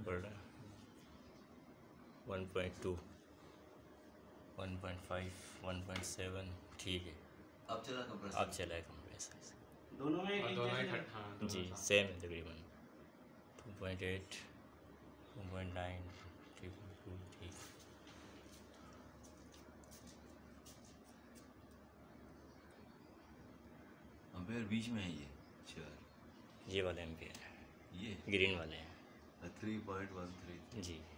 पड़ रहा है 1.2 1.5 1.7 ठीक है। अब चला कंप्रेसर? अब चला है कंप्रेसर दोनों में इक्वल जी सेम है तकरीबन 2.8 2.9 3.2 ठीक। एम्पेयर बीच में है ये 4 ये वाले एम्पेयर है, ये ग्रीन वाले हैं 3.13 जी।